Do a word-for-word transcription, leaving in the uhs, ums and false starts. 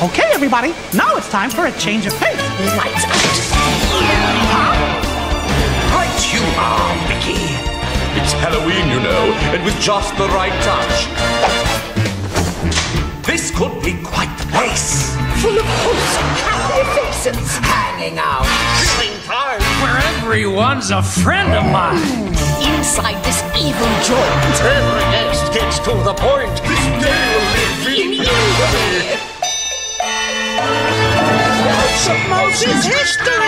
Okay, everybody, now it's time for a change of pace. Lights out. Right you are, Mickey. It's Halloween, you know, and with just the right touch. This could be quite the place. Full of wholesome happy faces. Hanging out. Feeling tired where everyone's a friend of mine. Inside this evil joint. Every guest gets to the point. This day will live in infamy. Moses history!